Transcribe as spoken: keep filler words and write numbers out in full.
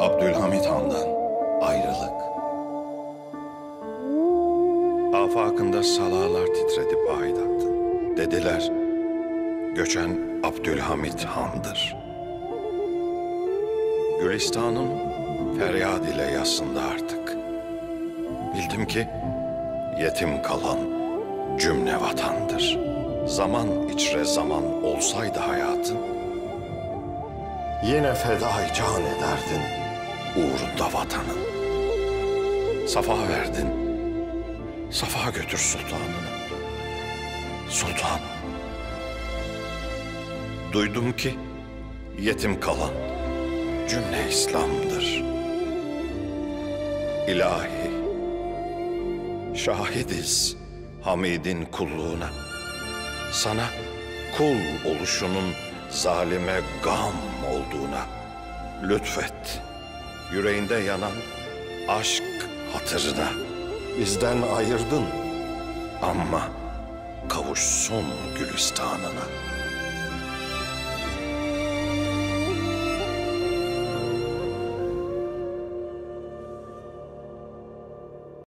Abdülhamit Han'dan ayrılık. Afakında salalar titredi payitahtın. Dediler, göçen Abdülhamit Han'dır. Gülistan'ın feryad ile yasında artık. Bildim ki yetim kalan cümle vatandır. Zaman içre zaman olsaydı hayatın, yine feda can ederdin uğrunda vatanın. Safa verdin, safa götür sultanını. Sultan, duydum ki yetim kalan cümle İslam'dır. İlahi, şahidiz Hamid'in kulluğuna. Sana kul oluşunun zalime gam olduğuna lütfet. Yüreğinde yanan aşk hatırına. Bizden ayırdın ama kavuşsun Gülistan'ına.